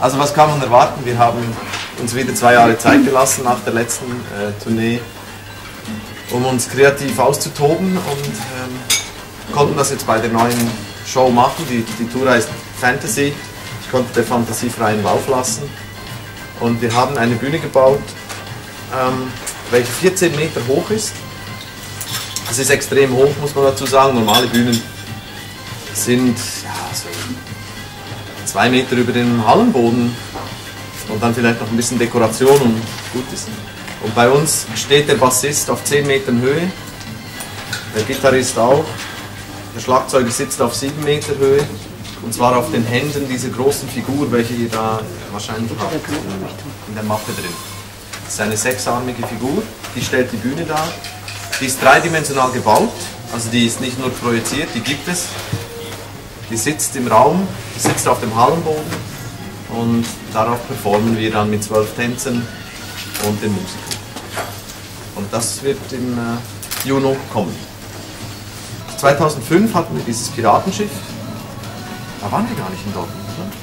Also was kann man erwarten? Wir haben uns wieder 2 Jahre Zeit gelassen nach der letzten Tournee, um uns kreativ auszutoben und konnten das jetzt bei der neuen Show machen. Die Tour heißt Fantasy. Ich konnte der Fantasie freien Lauf lassen. Und wir haben eine Bühne gebaut, welche 14 Meter hoch ist. Das ist extrem hoch, muss man dazu sagen. Normale Bühnen sind so 2 Meter über dem Hallenboden und dann vielleicht noch ein bisschen Dekoration und gut ist. Und bei uns steht der Bassist auf 10 Metern Höhe, der Gitarrist auch, der Schlagzeuger sitzt auf 7 Meter Höhe und zwar auf den Händen dieser großen Figur, welche ihr da wahrscheinlich habt, in der Mappe drin. Das ist eine 6-armige Figur, die stellt die Bühne dar. Die ist dreidimensional gebaut, also die ist nicht nur projiziert, die gibt es. Die sitzt im Raum, die sitzt auf dem Hallenboden und darauf performen wir dann mit 12 Tänzern und den Musikern. Und das wird im Juni kommen. 2005 hatten wir dieses Piratenschiff. Da waren wir gar nicht in Dortmund,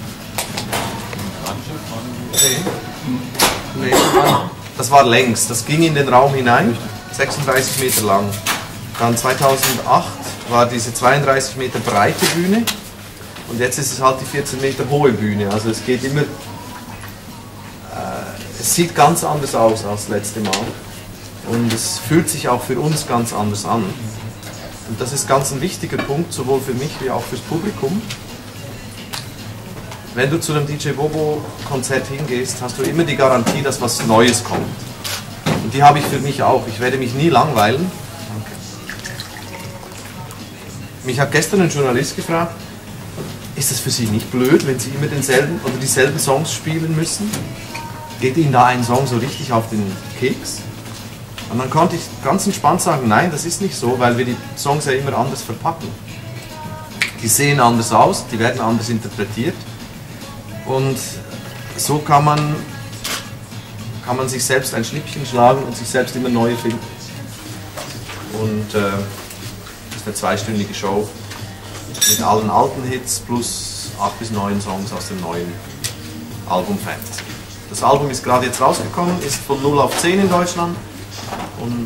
oder? Nee, das war längs, das ging in den Raum hinein, 36 Meter lang. Dann 2008 war diese 32 Meter breite Bühne und jetzt ist es halt die 14 Meter hohe Bühne. Also es geht immer, es sieht ganz anders aus als das letzte Mal und es fühlt sich auch für uns ganz anders an. Und das ist ganz ein wichtiger Punkt, sowohl für mich wie auch fürs Publikum. Wenn du zu einem DJ Bobo Konzert hingehst, hast du immer die Garantie, dass was Neues kommt. Und die habe ich für mich auch. Ich werde mich nie langweilen. Mich hat gestern ein Journalist gefragt, ist es für Sie nicht blöd, wenn Sie immer denselben oder dieselben Songs spielen müssen? Geht Ihnen da ein Song so richtig auf den Keks? Und dann konnte ich ganz entspannt sagen, nein, das ist nicht so, weil wir die Songs ja immer anders verpacken. Die sehen anders aus, die werden anders interpretiert und so kann man sich selbst ein Schnippchen schlagen und sich selbst immer neue finden. Und das ist eine 2-stündige Show mit allen alten Hits plus 8 bis 9 Songs aus dem neuen Album Fantasy. Das Album ist gerade jetzt rausgekommen, ist von 0 auf 10 in Deutschland und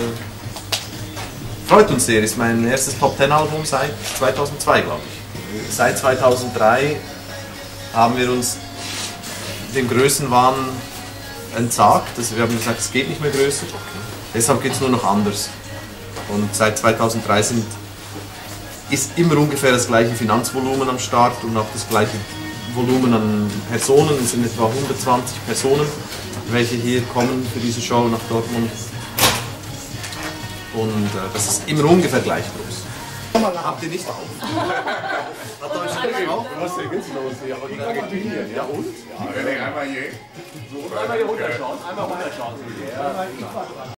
freut uns sehr, ist mein erstes Top 10 Album seit 2002, glaube ich. Seit 2003 haben wir uns dem Größenwahn entsagt, also wir haben gesagt, es geht nicht mehr größer, deshalb geht es nur noch anders. Und seit 2003 ist immer ungefähr das gleiche Finanzvolumen am Start und auch das gleiche Volumen an Personen. Es sind etwa 120 Personen, welche hier kommen für diese Show nach Dortmund. Und das ist immer ungefähr gleich groß. Habt ihr nicht auf? Hat Deutschland auch? Was ist denn jetzt los hier? Aber in Argentinien, ja und? Ja, einmal hier. Einmal hier runterschauen, einmal runterschauen.